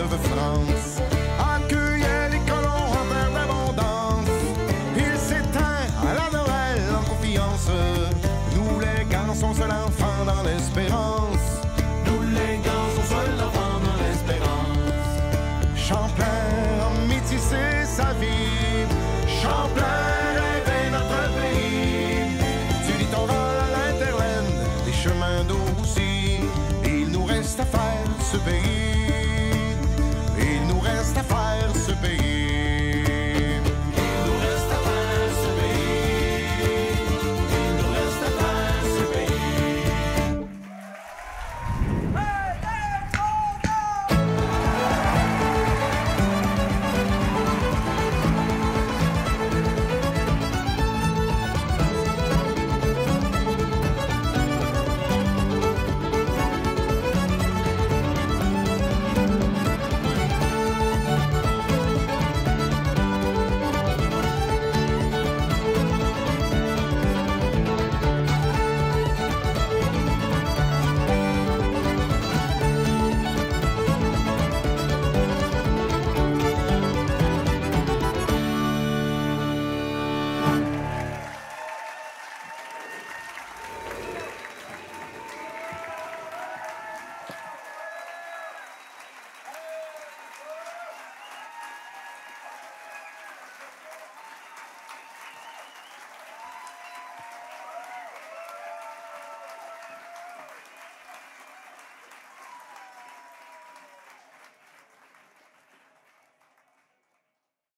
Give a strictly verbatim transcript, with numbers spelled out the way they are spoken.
fleuve France accueillait les colons en terre d'abondance. Il s'éteint à la Noël en confiance. Nous les gants, son seul enfant dans l'espérance. Nous les gants, son seul enfant dans l'espérance. Champlain a métissé sa vie. Champlain rêvait notre pays. Du littoral à l'interland, des chemins d'eau aussi. Il nous reste à faire ce pays. Il nous reste à faire ce pays.